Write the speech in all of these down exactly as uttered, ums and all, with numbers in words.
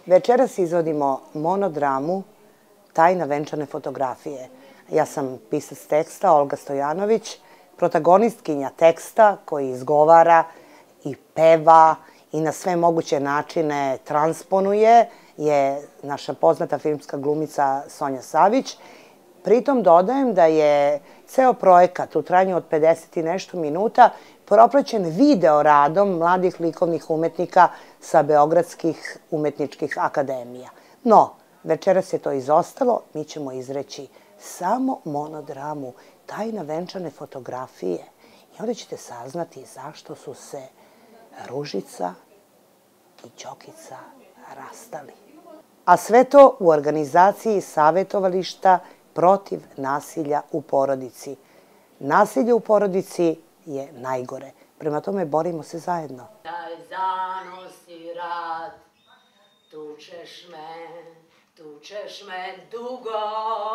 Večeras izvodimo monodramu Tajna venčane fotografije. Ja sam pisac teksta Olga Stojanović, protagonistkinja teksta koji izgovara i peva i na sve moguće načine transponuje je naša poznata filmska glumica Sonja Savić. Pritom dodajem da je ceo projekat u trajanju od pedeset i nešto minuta propraćen video radom mladih likovnih umetnika sa Beogradskih umetničkih akademija. No, večeras je to izostalo, mi ćemo izreći samo monodramu Tajna venčane fotografije i onda ćete saznati zašto su se Ružica i Đokica rastali. A sve to u organizaciji Savetovališta protiv nasilja u porodici. Nasilje u porodici je najgore. Prema tome, borimo se zajedno. Taj zanosi rad, tučeš me, tučeš me dugo.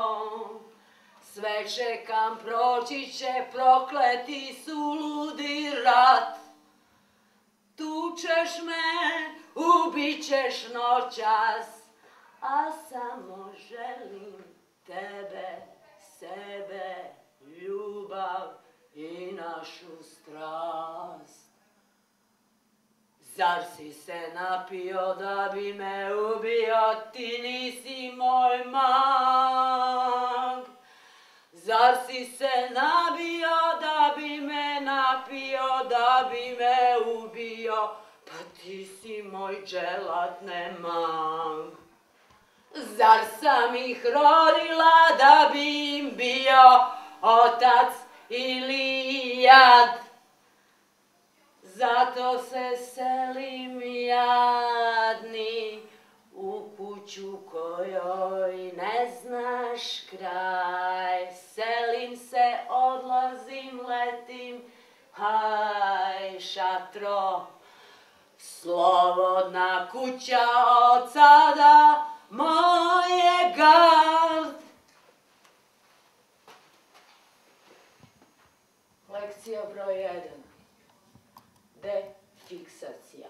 Sve čekam, proći će, prokleti su ludi rat. Tučeš me, ubićeš noćas, a samo želim tebe, sebe, ljubav i našu strast. Zar si se napio da bi me ubio, ti nisi moj mag? Zar si se nabio da bi me napio, da bi me ubio, pa ti si moj dželat ne mag? Zar sam ih rodila da bi im bio otac ili jad? Zato se selim jadni u kuću kojoj ne znaš kraj. Selim se, odlazim, letim, haj šatro, slobodna kuća od sada moje gard. Lekcija broj jedan. Defiksacija.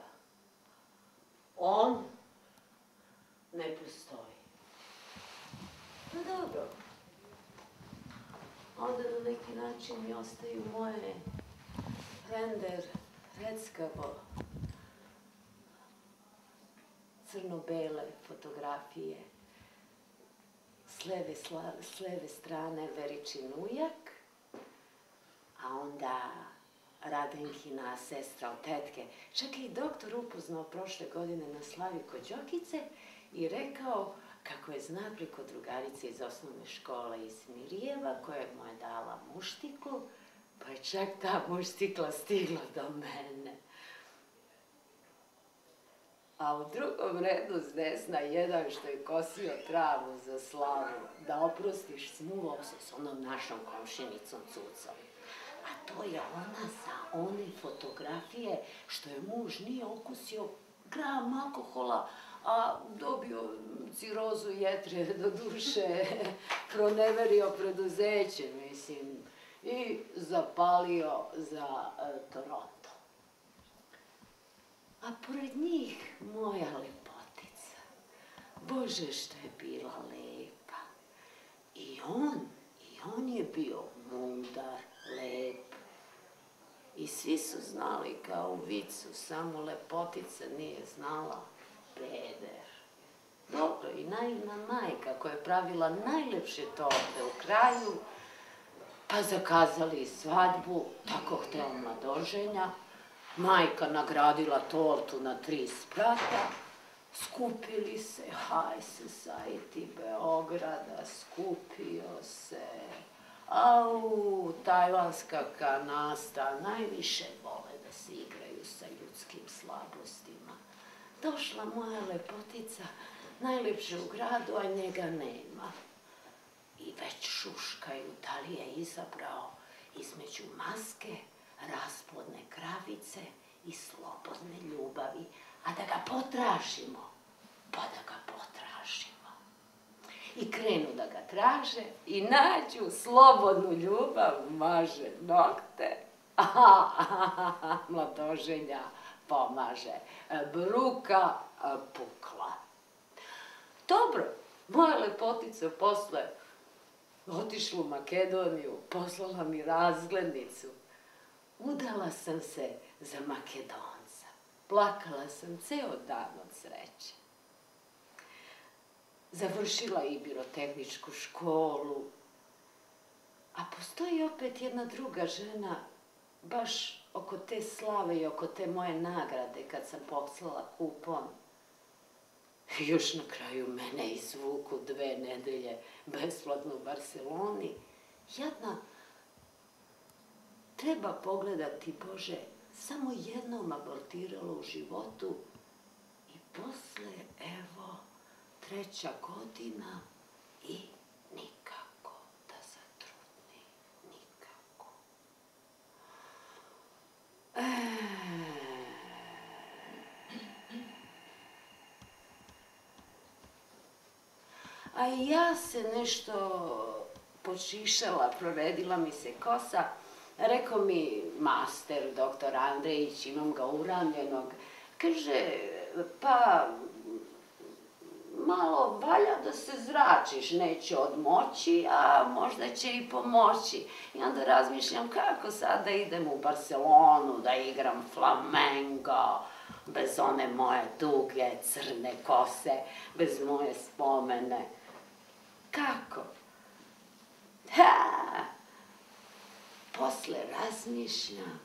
On ne postoji. No dobro. Onda na neki način mi ostaju moje render, reckavo, crno-bele fotografije. S leve, s leve strane Veričin ujak, a onda Radenkina sestra od tetke. Čak je i doktor upoznao prošle godine na slavi kod Đokice i rekao kako je zna preko drugarice iz osnovne škole iz Mirijeva, koja mu je dala muštiklu, pa je čak ta muštikla stigla do mene. A u drugom redu s desna jedan što je kosio travu za slavu, da oprostiš, smuvao se s onom našom komšinicom Cucom. A to je ona sa one fotografije što je muž nije okusio gram alkohola, a dobio cirozu jetre, do duše, proneverio preduzeće, mislim, i zapalio za Toronto. A pored njih moja lepotica. Bože, što je bila lepa. I on, i on je bio mudar, lep. I svi su znali kao u vicu, samo lepotica nije znala peder. Dobro, i naivna majka koja je pravila najlepše torte u kraju, pa zakazali svadbu, tako hteo mladoženja. Majka nagradila tortu na tri sprata, skupili se, haj se sajti Beograda, skupio se. Au, tajvanska kanasta, najviše vole da se igraju sa ljudskim slabostima. Došla moja lepotica, najlepše u gradu, a njega nema. I već šuškaju da li je izabrao između maske, rasplodne kravice i slobodne ljubavi, a da ga potražimo, pa da ga potražimo. I krenu da ga traže i nađu slobodnu ljubav, maže nokte, mladoženja pomaže, bruka pukla. Moja lepotica posle otišla u Makedoniju, poslala mi razglednicu. Udala sam se za Makedonca. Plakala sam ceo dan od sreće. Završila i birotehničku školu. A postoji opet jedna druga žena, baš oko te slave i oko te moje nagrade, kad sam poslala kupon. Još na kraju mene izvuku dve nedelje besplatno u Barseloni. Jadna, treba pogledati, Bože, samo jednom abortirala u životu i posle, evo, treća godina i nikako da zatrudni, nikako. A i ja se nešto počišala, proredila mi se kosa. Rekao mi master, doktor Andrejić, imam ga uramljenog, kaže, pa malo valja da se zračiš, neće odmoći, a možda će i pomoći. I onda razmišljam kako sad da idem u Barcelonu, da igram flamengo, bez one moje duge crne kose, bez moje spomene. Kako? Ha! Posle razmišljam.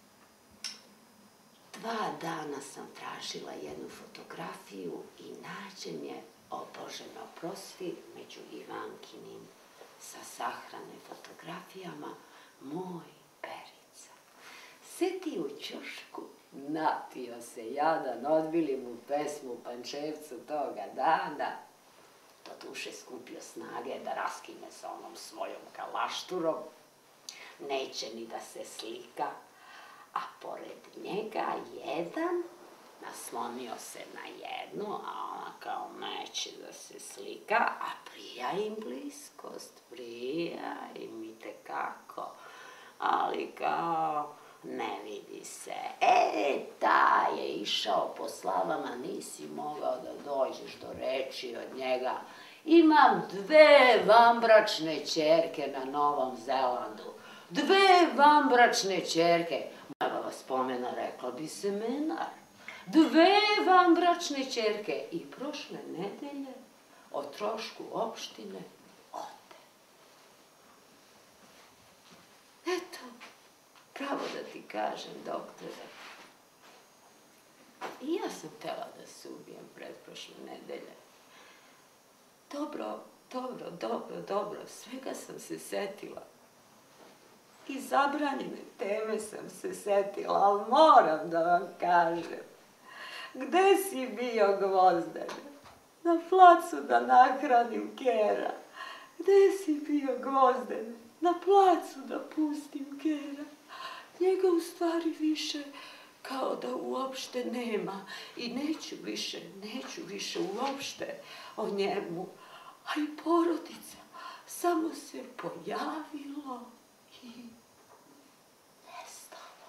Dva dana sam tražila jednu fotografiju i nađem je, o Bože me oprosti, među Ivankinim sa sahrane fotografijama, moj Perica. Sedi u ćošku, napio se jadan, odbili mu pesmu u Pančevcu toga dana. Doduše skupio snage da raskine sa onom svojom kalašturom. Neće ni da se slika. A pored njega jedan naslonio se na jednu, a ona kao neće da se slika, a prija im bliskost, prija im i tekako, ali kao ne vidi se. E, taj je išao po slavama, nisi mogao da dođeš do reči od njega. Imam dve vanbračne ćerke na Novom Zelandu. Dve vanbračne ćerke. Moja baba spomena, rekla bi se menar. Dve vanbračne ćerke. I prošle nedelje o trošku opštine ode. Eto, pravo da ti kažem, doktore. I ja sam htela da se ubijem pretprošle nedelje. Dobro, dobro, dobro, dobro, svega sam se setila. I zabranjene teme sam se setila, ali moram da vam kažem. Gde si bio, Gvozdene? Na placu da nahranim Kera. Gde si bio, Gvozdene? Na placu da pustim Kera. Njega u stvari više kao da uopšte nema. I neću više, neću više uopšte o njemu. A i porodica samo se pojavilo i nestalo.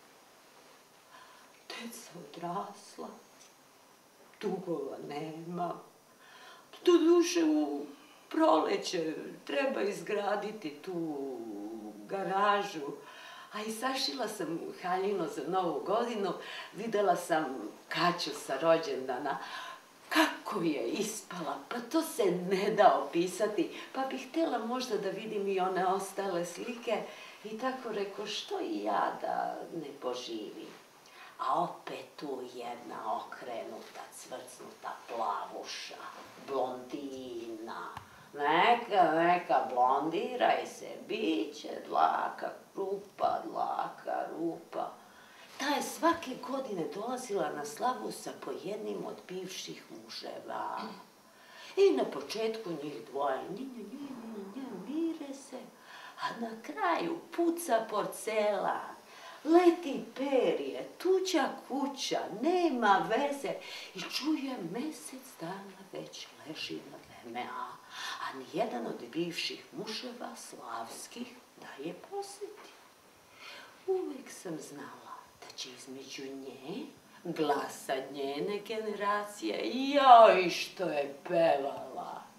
Deca odrasla, dugova nema. Doduše u proleće treba izgraditi tu garažu. A i sašila sam haljinu za Novu godinu, videla sam Kaću sa rođendana. Kako je ispala, pa to se ne da opisati, pa bih htjela možda da vidim i one ostale slike i tako reko, što i ja da ne poživim. A opet tu jedna okrenuta, cvrcnuta plavuša, blondina. Neka, neka, blondiraj se, bit će dlaka, rupa, dlaka, rupa. Ta je svake godine dolazila na slavu sa po jednim od bivših muževa. I na početku njih dvoje, nje, nje, nje, nje, mire se, a na kraju puca porcelan, leti perje, tuđa kuća, nema veze i čuje mesec dana već leži na V M A, a nijedan od bivših muževa slavskih da je posjeti. Uvijek sam znala da će između nje glasa njene generacije. Joj, što je pevala!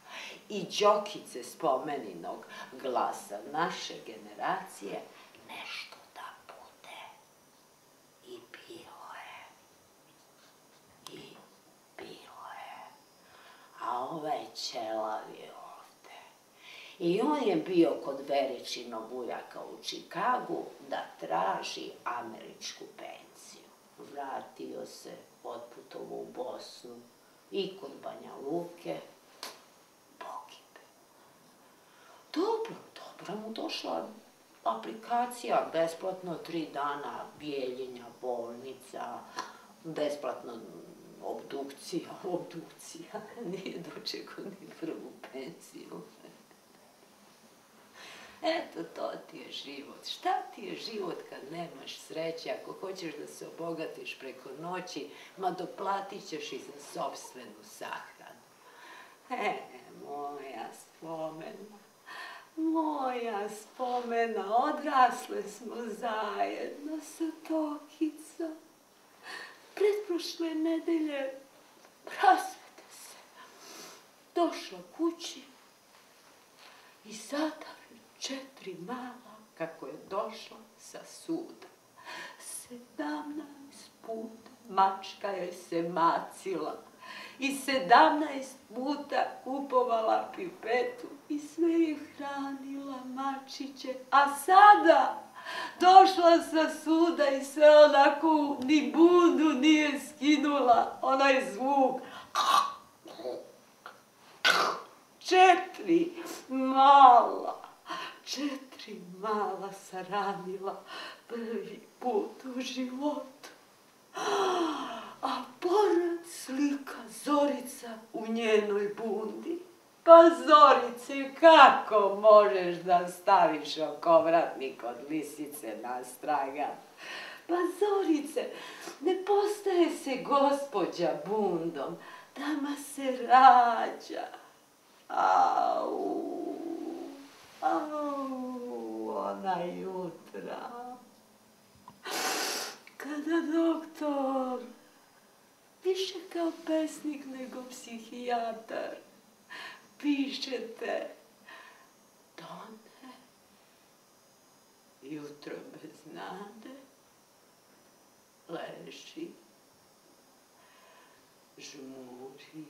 i Đokice spomeninog glasa naše generacije, nešto da bude. I bilo je. I bilo je. A ovaj ćelav je ovde. I on je bio kod Veričinog ujaka u Čikagu da traži američku penziju. Vratio se, otputovo u Bosnu i kod Banja Luke, pogibe. Dobro, dobro mu došla aplikacija, besplatno tri dana bijeljenja bolnica, besplatno obdukcija, obdukcija, nije dočekao ni prvu penziju. Eto, to ti je život. Šta ti je život kad nemaš sreće? Ako hoćeš da se obogatiš preko noći, ma doplatit ćeš i za sopstvenu sahranu. E, moja spomena, moja spomena, odrasle smo zajedno sa Tokicom. Pretprošle nedelje rasvete se. Došla kući i sada četiri mala, kako je došla sa suda. Sedamnaest puta mačka joj se macila i sedamnaest puta kupovala pipetu i sve je hranila mačiće. A sada došla sa suda i sve onako ni bundu nije skinula, onaj zvuk. Četiri mala. Četiri mala saranila prvi put u životu. A pored slika Zorica u njenoj bundi. Pa Zorice, kako možeš da staviš okovratnik od lisice na stragan? Pa Zorice, ne postaje se gospođa bundom, dama se rađa. Au. Au, ona jutra, kada doktor, više kao pesnik nego psihijatar, pišete, tone, jutro bez nade, leži, žmuri.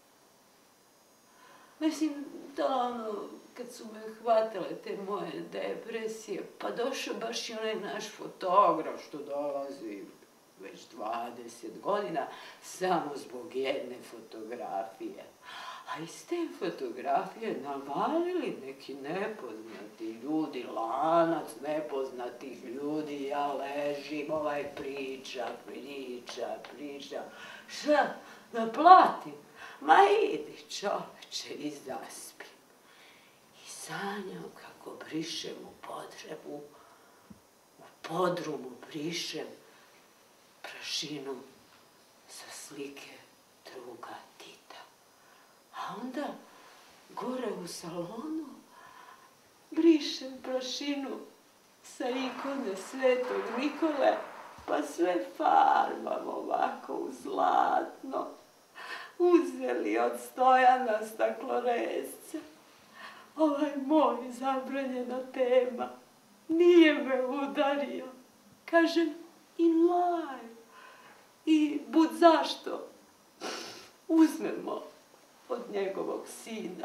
Mislim, da ono, kad su me hvatile te moje depresije, pa došao baš i onaj naš fotograf što dolazi već dvadeset godina samo zbog jedne fotografije. A iz te fotografije navalili neki nepoznati ljudi, lanac nepoznatih ljudi, ja ležim, ovaj priča, priča, priča. Šta, da platim? Ma idi čoveče i zaspim. I sanjam kako brišem u podrebu, u podrumu brišem prašinu sa slike druga Tita. A onda gore u salonu brišem prašinu sa ikone Svetog Nikole, pa sve farbam ovako u zlatno. Uzeli od Stojana stakloresce. Ovaj moj zabranjena tema nije me udario. Kažem, in life. I bud zašto uzmemo od njegovog sina.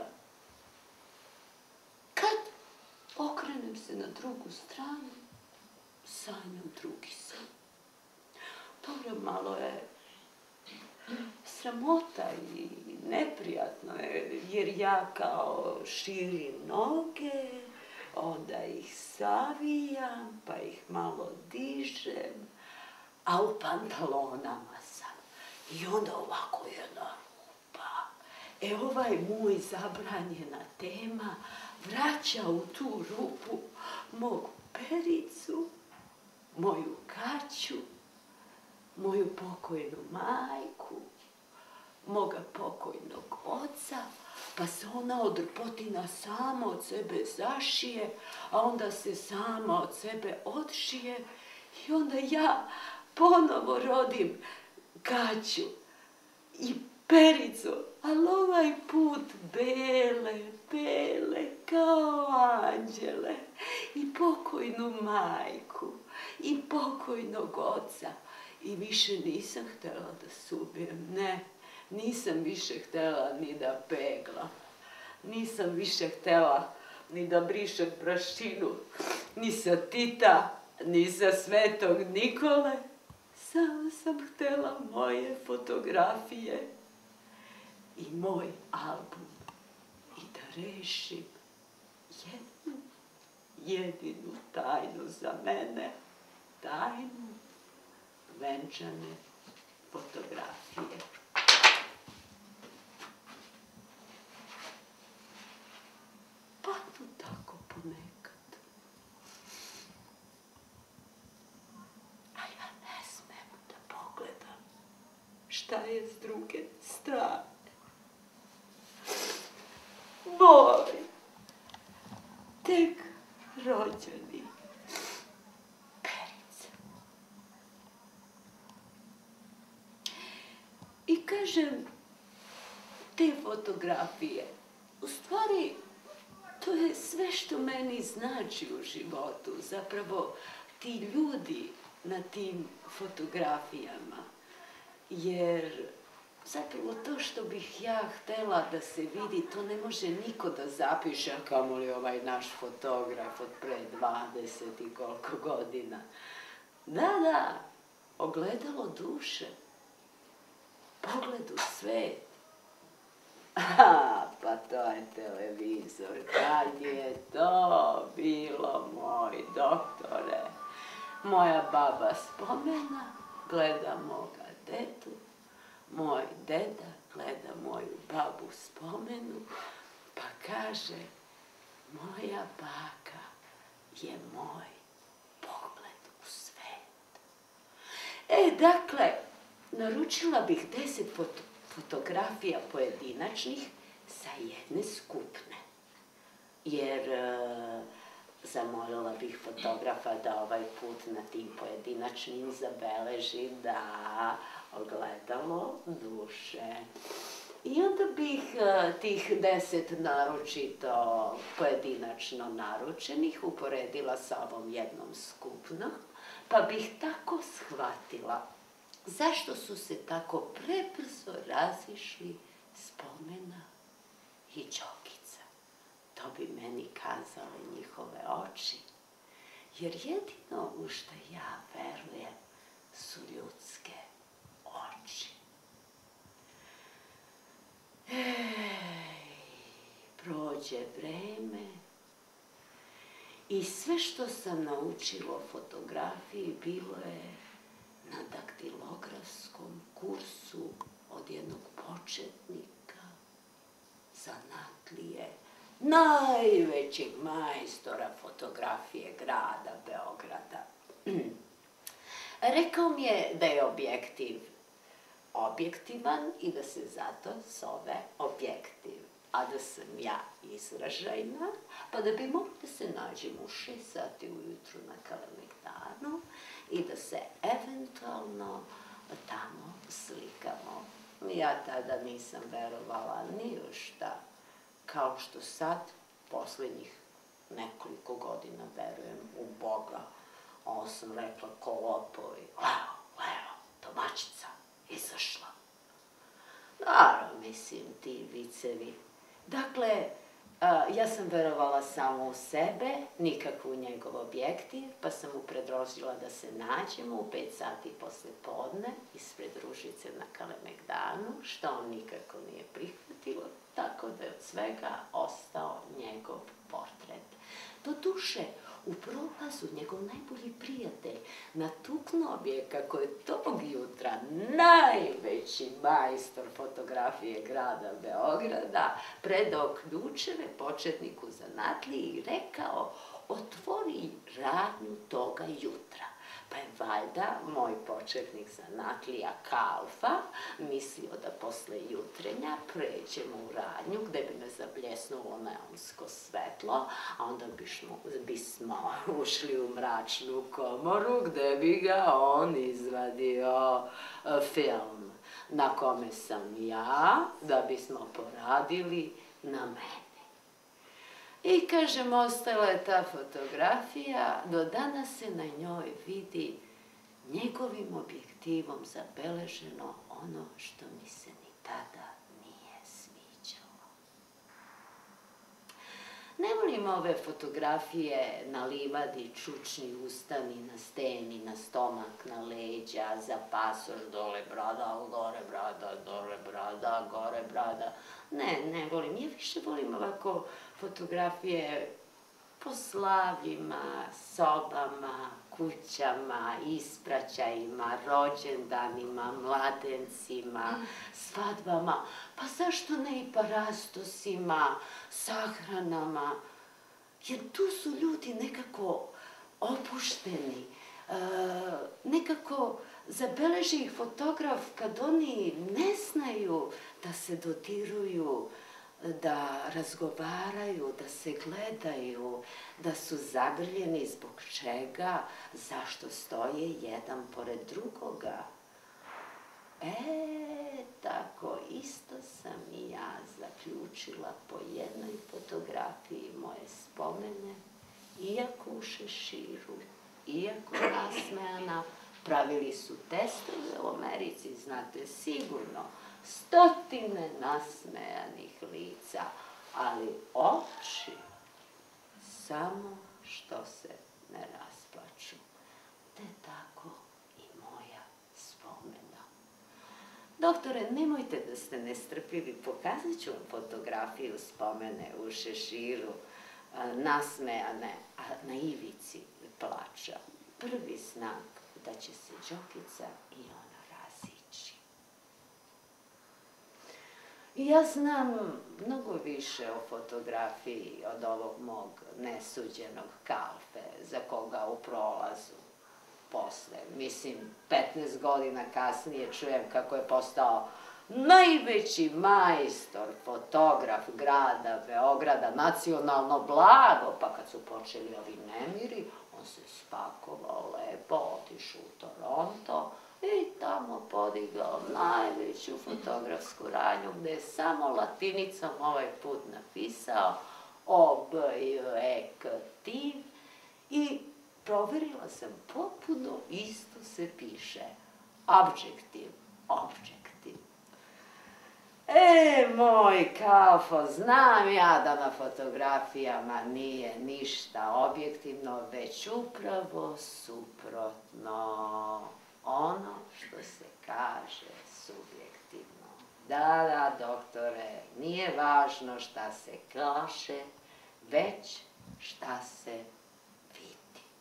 Kad okrenem se na drugu stranu, sanjam drugi san. Dobro, malo je sramota i neprijatno je, jer ja kao širim noge, onda ih savijam, pa ih malo dižem, a u pantalonama sam. I onda ovako jedna rupa. E, ovaj moj zabranjena tema vraća u tu rupu mogu Pericu, moju Kaću, moju pokojnu majku, moga pokojnog oca, pa se ona od rpotina sama od sebe zašije, a onda se sama od sebe odšije i onda ja ponovo rodim Kaću i Pericu, ali ova ovaj put bele, bele kao anđele i pokojnu majku i pokojnog oca. I više nisam htjela da se ubijem, ne, nisam više htjela ni da peglam, nisam više htjela ni da brišem prašinu, ni sa Tita, ni sa Svetog Nikole. Samo sam htjela moje fotografije i moj album i da rešim jednu, jedinu tajnu za mene, tajnu venčane fotografije. Pa to tako ponekad. A ja ne smem da pogledam šta je s druge strane. Moj tek rođeni Perica. I kažem, te fotografije, u stvari, to je sve što meni znači u životu. Zapravo, ti ljudi na tim fotografijama. Jer zapravo to što bih ja htjela da se vidi, to ne može niko da zapiše, a kamoli ovaj naš fotograf od pre dvadeset i koliko godina. Da, da, ogledalo duše, pogled u svet. Aha, pa to je televizor, kad je to bilo, moj doktore. Moja baba spomena, gleda moga dedu, moj deda gleda moju babu spomenu, pa kaže, moja baka je moj pogled u svet. E, dakle, naručila bih deset fotografija pojedinačnih sa jedne skupne. Jer zamolila bih fotografa da ovaj put na tim pojedinačnim zabeleži da ogledalo duše. I onda bih tih deset naročito pojedinačno naručenih uporedila sa ovom jednom skupnom, pa bih tako shvatila zašto su se tako prebrzo razišli Spomena i Đokica. To bi meni kazale njihove oči, jer jedino u što ja verujem su ljudske oči. Ej, prođe vreme i sve što sam naučila o fotografiji bilo je na daktilografskom kursu od jednog početnika, zanatlije, najvećeg majstora fotografije grada Beograda. Rekao mi je da je objektiv objektivan i da se zato zove objektiv, a da sam ja izražajna, pa da bi mogli da se nađemo u šest sati ujutru na Kalemegdanu i da se eventualno tamo slikamo. Ja tada nisam verovala ni u šta, kao što sad, poslednjih nekoliko godina, verujem u Boga. Ovo sam rekla ko lopovi, evo, evo, domaćica, izašla. Naravno, mislim, ti vicevi. Dakle, ja sam verovala samo u sebe, nikako u njegov objektiv, pa sam mu predložila da se nađemo u pet sati posle podne ispred Ružice na Kalemegdanu, što on nikako nije prihvatilo, tako da je od svega ostao njegov portret. Doduše, u prolazu njegov najbolji prijatelj natuknuo bi je kako je tog jutra najveći majstor fotografije grada Beograda predao ključeve početniku zanatlije i rekao, otvori radnju toga jutra. Pa je valjda moj početnik zanatlija Kalfa mislio da posle jutrenja pređemo u radnju gde bi me zabljesnulo neonsko svetlo, a onda bismo ušli u mračnu komoru gde bi ga on izvadio film. na kome sam ja, da bismo poradili na meni. I kažem, ostala je ta fotografija, do danas se na njoj vidi njegovim objektivom zabeleženo ono što mi se ni tada nije sviđalo. Ne volim ove fotografije na livadi, čučni ustani, na steni, na stomak, na leđa, za pasoš, dole brada, gore brada, dole brada, gore brada. Ne, ne volim. Ja više volim ovako fotografije po slavljima, sobama, kućama, ispraćajima, rođendanima, mladencima, svadbama, pa zašto ne i parastosima, sahranama, jer tu su ljudi nekako opušteni, nekako zabeleži ih fotograf kad oni ne znaju da se dodiruju, da razgovaraju, da se gledaju, da su zagrljeni zbog čega, zašto stoje jedan pored drugoga. E, tako isto sam i ja zaključila po jednoj fotografiji moje spomene, iako u šeširu, iako nasmejana, pravili su testove u Americi, znate sigurno, stotine nasmejanih lica, ali oči samo što se ne rasplaču. Te tako i moja spomena. Doktore, nemojte da ste nestrpljivi, pokazat ću vam fotografiju spomene u šeširu, nasmejane, a na ivici plača. Prvi znak da će se Đokica i ona razići. I ja znam mnogo više o fotografiji od ovog mog nesuđenog Kalfe, za koga u prolazu posle, mislim, petnaest godina kasnije čujem kako je postao najveći majstor, fotograf grada Beograda, nacionalno blago, pa kad su počeli ovi nemiri, on se spakovao lepo, otišao u Toronto i tamo podigao najveću fotografsku radnju, gde je samo latinicom ovaj put napisao objektiv i proverila sam potpuno isto se piše. Objektiv, objektiv. E, moj Kalfo, znam ja da na fotografijama nije ništa objektivno, već upravo suprotno. Ono što se kaže subjektivno. Da, da, doktore, nije važno šta se kaže, već šta se vidi.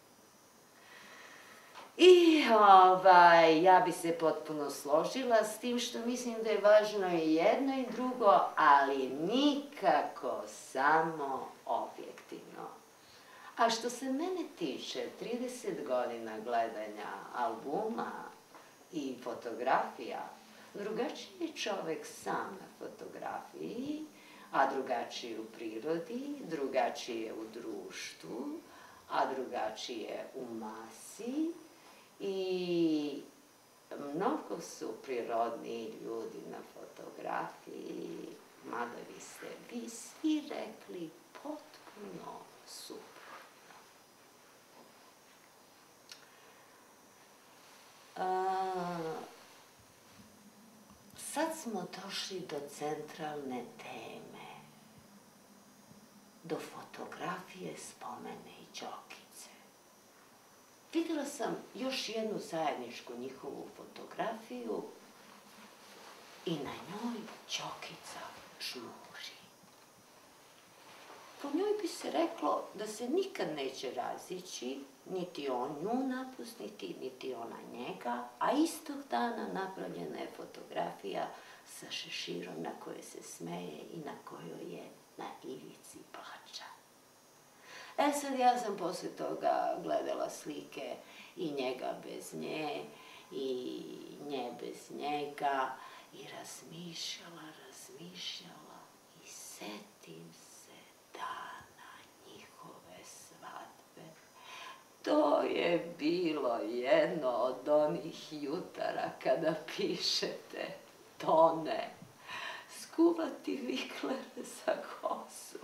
I ovaj, ja bi se potpuno složila s tim što mislim da je važno i jedno i drugo, ali nikako samo objektivno. A što se mene tiče, trideset godina gledanja albuma i fotografija, drugačiji je čovek sam na fotografiji, a drugačiji u prirodi, drugačije u društvu, a drugačije u masi. I mnogo su prirodniji ljudi na fotografiji, mada vi ste vi svi rekli potpuno suprotno. Sad smo došli do centralne teme, do fotografije spomene i Đokice. Videla sam još jednu zajedničku njihovu fotografiju i na njoj Đokica žmuri. Po njoj bi se reklo da se nikad neće razići, niti on nju napustiti, niti ona njega, a istog dana napravljena je fotografija sa šeširom na kojoj se smeje i na kojoj je na ivici plača. E sad, ja sam posle toga gledala slike i njega bez nje, i nje bez njega, i razmišljala, razmišljala, i setim se dana njihove svadbe. To je bilo jedno od onih jutara kada pišete tone, skuvati viklere za kosu,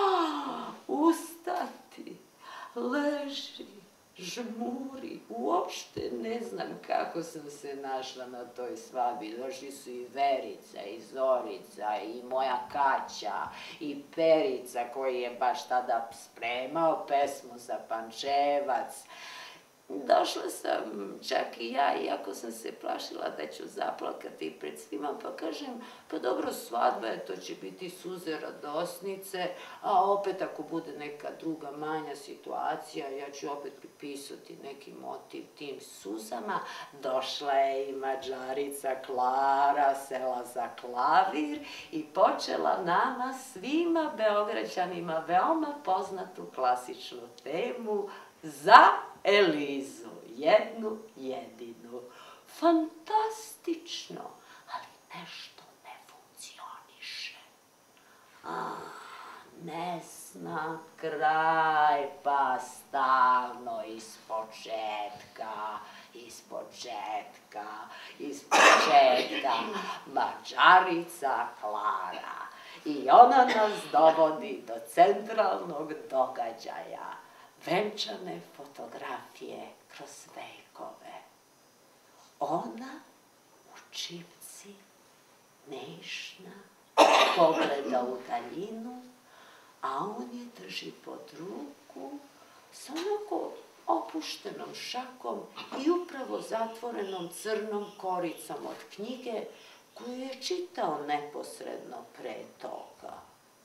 ustati, leži, žmuri, uopšte ne znam kako sam se našla na toj svadbi. Došli su i Verica, i Zorica, i moja Kaća, i Perica koji je baš tada spremao pesmu za Pančevac. Došla sam čak i ja, iako sam se plašila da ću zaplakati pred svima, pa kažem, pa dobro, svadba je, to će biti suze radosnice, a opet ako bude neka druga manja situacija, ja ću opet pripisati neki motiv tim suzama. Došla je i Mađarica Klara, sela za klavir i počela nama svima Beograđanima veoma poznatu klasičnu temu za Elizu, jednu jedinu. Fantastično, ali nešto ne funkcioniše. A, ne zna kraj, pa stalno iz početka, iz početka, iz početka, Mađarica Klara. I ona nas dovodi do centralnog događaja. Venčane fotografije kroz vekove. Ona u čipci, nešna, pogleda u daljinu, a on je drži pod ruku sa onako opuštenom šakom i upravo zatvorenom crnom koricom od knjige koju je čitao neposredno pre toga.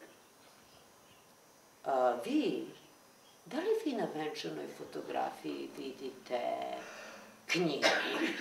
A, vi Da li vi na venčanoj fotografiji vidite knjigu?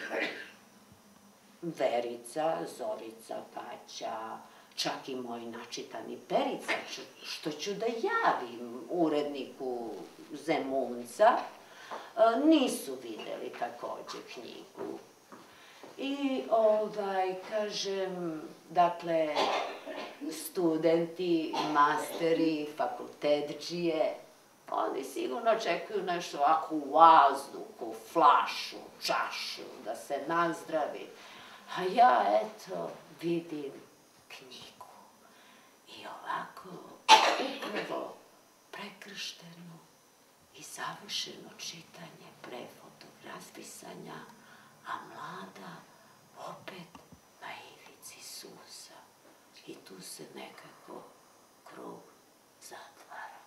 Verica, Zorica, Kaća, čak i moj načitani Perica, što ću da javim uredniku Zemunca, nisu videli takođe knjigu. I, ovaj, kažem, dakle, studenti, masteri, fakultetđije, oni sigurno očekuju nešto ovako u vazduhu, flašu, čašu, da se nazdravi. A ja, eto, vidim knjigu. I ovako, upravo prekršteno i završeno čitanje pre fotografisanja, a mlada opet na ivici suza. I tu se nekako krug zatvara.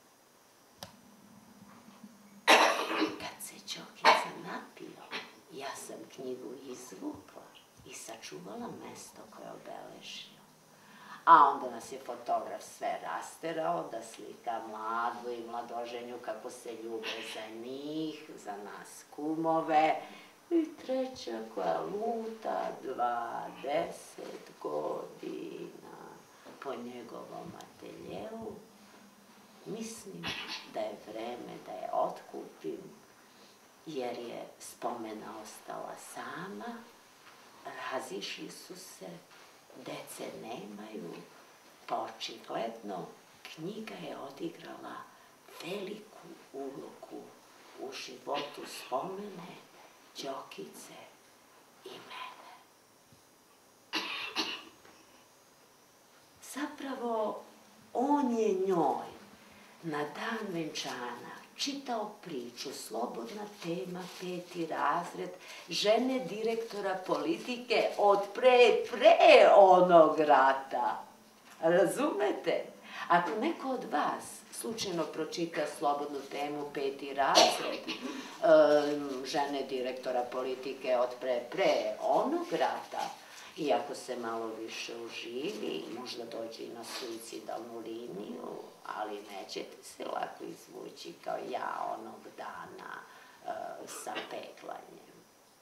Kad se Đokica napio, ja sam knjigu izvukla i sačuvala mesto koje je obeležio. A onda nas je fotograf sve rasterao da slika mladu i mladoženju kako se ljube za njih, za nas kumove. I treća koja luta dvadeset godina po njegovom ateljeu. Mislim da je vreme da je otkupim, jer je spomena ostala sama, razišli su se, dece nemaju, pa očigledno knjiga je odigrala veliku ulogu u životu spomene Đokice i mene. Zapravo, on je njoj na dan venčana čitao priču, slobodna tema, peti razred, žene direktora politike od pre, pre onog rata. Razumete? Ako neko od vas slučajno pročita slobodnu temu, peti razred, žene direktora politike od pre, pre onog rata, i ako se malo više uživi, možda dođe i na suicidalnu liniju, ali nećete se lako izvući kao ja onog dana sa peklanjem.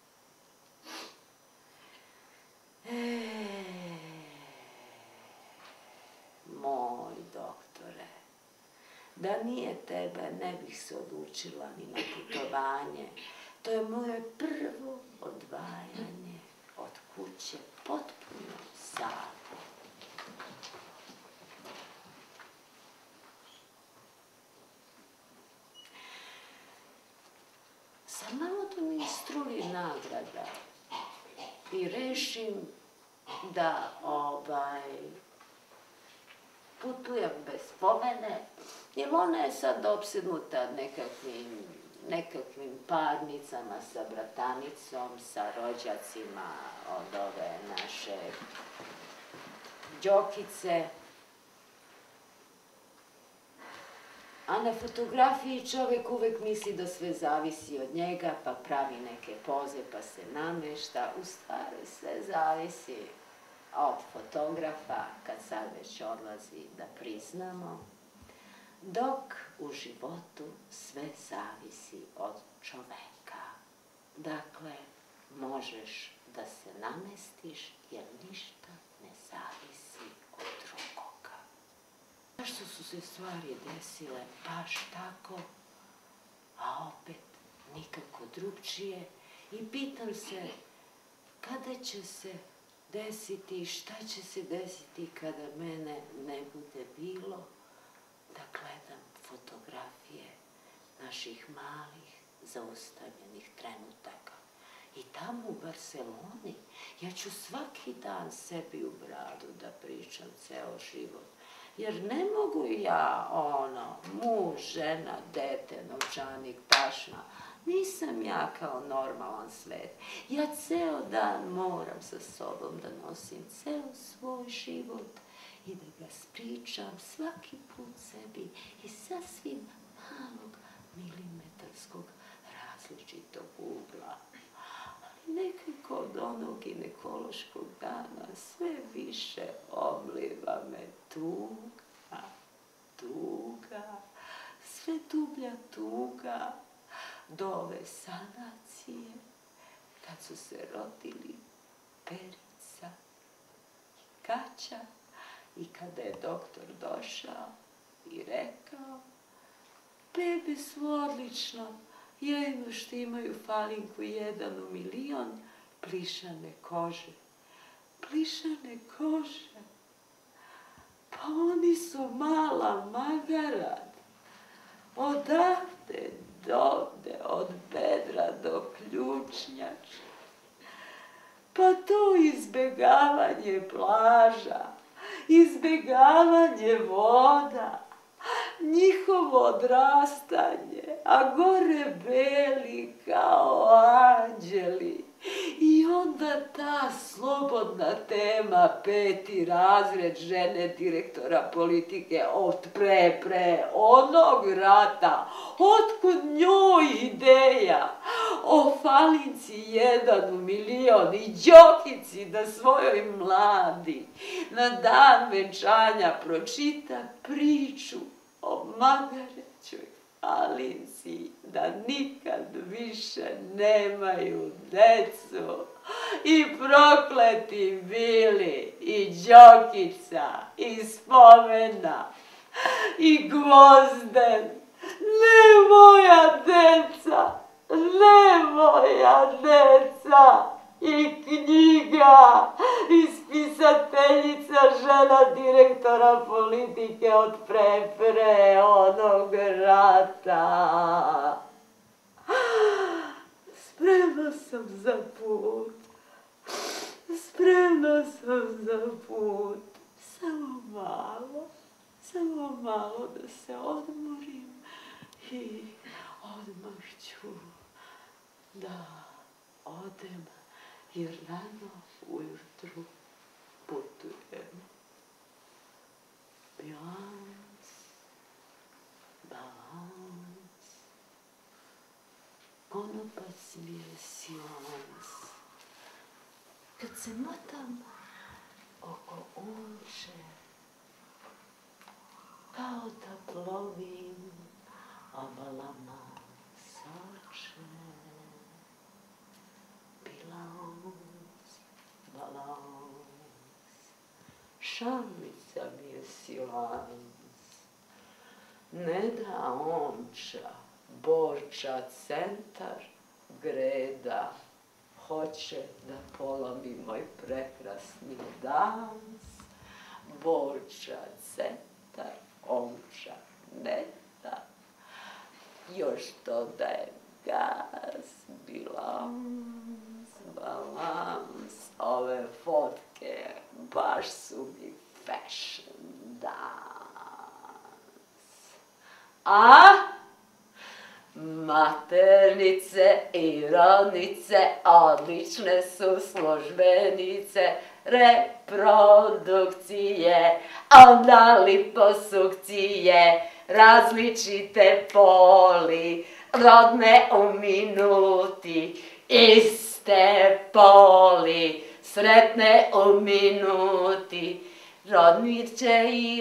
Eee, moj doktore, da nije tebe, ne bih se odlučila ni na putovanje. To je moje prvo odvajanje od kuće, potpuno samo. Sa malo da mi istruli nagrada i rešim da ovaj, putujem bez spomene, jer ona je sad opsednuta nekakvim, nekakvim parnicama sa bratanicom, sa rođacima od ove naše Đokice. A na fotografiji čovjek uvek misli da sve zavisi od njega, pa pravi neke poze, pa se namešta. U stvari sve zavisi od fotografa, kad sad već odlazi, da priznamo, dok u životu sve zavisi od čoveka. Dakle, možeš da se namestiš, jer ništa ne zavisi od drugoga. Zašto su se stvari desile baš tako, a opet nikako drugčije? I pitam se, kada će se desiti, šta će se desiti kada mene ne bude bilo, da gledam fotografije naših malih, zaustavljenih trenutaka. I tamo u Barseloni ja ću svaki dan sebi u bradu da pričam ceo život. Jer ne mogu ja, ono, muž, žena, dete, novčanik, tašna, nisam ja kao normalan svet. Ja ceo dan moram sa sobom da nosim ceo svoj život i da ga spričam svaki put sebi iz sasvim malog milimetarskog različitog ugla. Ali nekako od onog ginekološkog dana sve više obliva me tuga, tuga, sve dublja tuga, do ove sanacije, kad su se rodili Perica i Kaća i kada je doktor došao i rekao: bebe su odlično, jedino što imaju falinku jedan u milion, plišane kože. Plišane kože? Pa oni su mala magarad. Odavde dovde, od bedra do ključnjača. Pa to izbegavanje plaža, izbegavanje voda, njihovo odrastanje, a gore beli kao anđeli. I onda ta slobodna tema, peti razred žene direktora politike od pre, pre onog rata. Otkud njoj ideja o falinci jedan u milion i Đokici da svojoj mladi na dan venčanja pročita priču o magarećoj falinci, da nikad više nemaju decu. I prokleti bili i Đokica, i Spomena, i Gvozden. Ne moja deca, ne moja deca. I knjiga, ispisateljica, žena direktora politike od pre, pre onog rata. Spremna sam za put, spremna sam za put. Samo malo, samo malo da se odmorim i odmah ću da odem. Jer rano ujutru putujem. Bilans, balans, konopac mi je silans. Kad se motam oko unče, kao da plovim obalama Soče. Šalica mi je silans, ne da omča, borča, centar, greda, hoće da polomi moj prekrasni dans. Borča, centar, omča, ne da, još dodajem gas, bilans, balans, ove fotke A? Maternice i rodnice odlične su službenice reprodukcije, onda liposukcije, različite poli, rodne u minuti, iste poli, sretne u minuti, rodnice i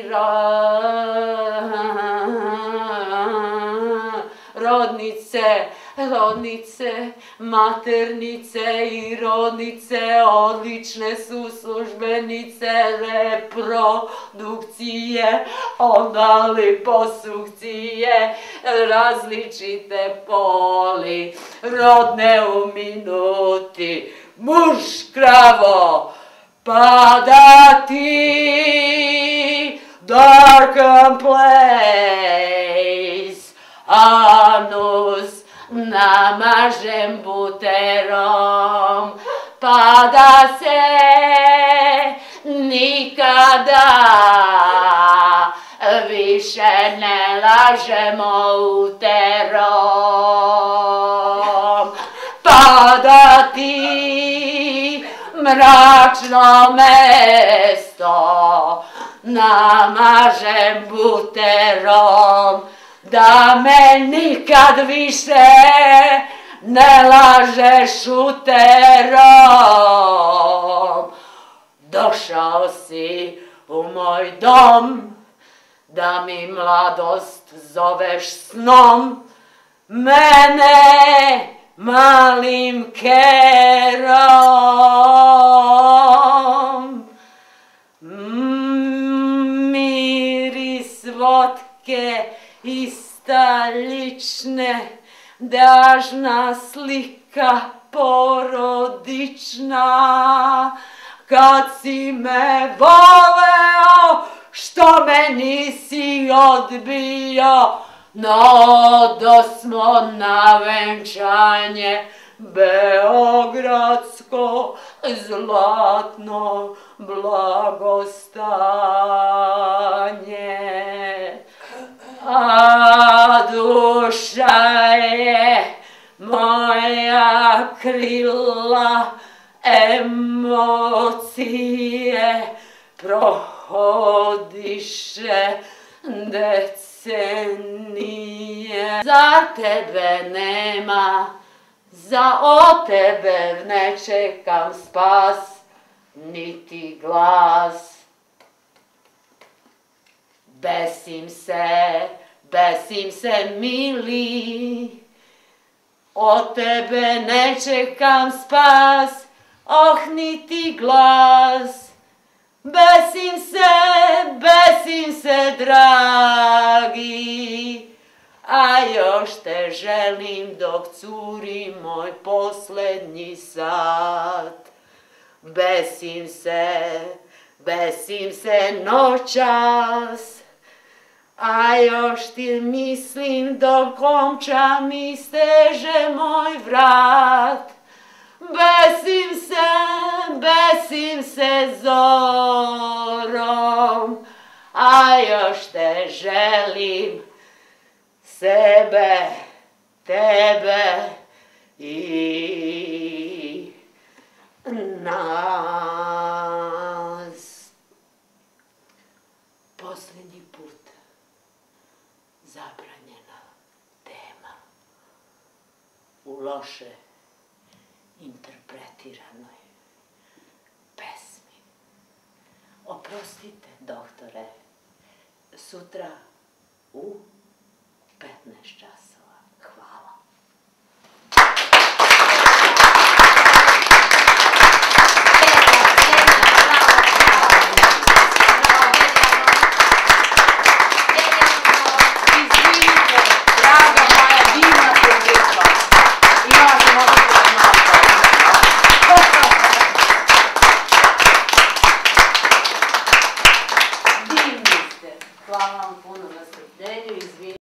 rodnice, rodnice, maternice i rodnice, odlične su službenice reprodukcije, onda liposukcije, različite poli, rodne u minuti, muž kravo, pada ti, dark and place, anus namažem buterom, pada se nikada više ne lažemo uterom, pada ti mračno mesto, namažem buterom, da me nikad više ne lažeš uterom. Došao si u moj dom, da mi mladost zoveš snom, mene malim kerom. Miris vodke i stalične, dažna slika porodična, kad si me voleo, što me nisi odbio, nadosmo na venčanje beogradsko zlatno blagostanje. A duša je moja krila emocije prohodiše decenije. Za tebe nema, za od tebe ne čekam spas, niti glas. Besim se, besim se mili, od tebe ne čekam spas, oh niti glas. Besim se, besim se dragi, a još te želim dok curi moj posljednji sat. Besim se, besim se noćas, a još ti mislim dok omča mi steže moj vrat. Besim se, besim se zorom, a još te želim, sebe, tebe i nas. Posljednji put zabranjena tema u loše interpretiranoj pesmi. Oprostite, doktore, sutra u petnaest časova.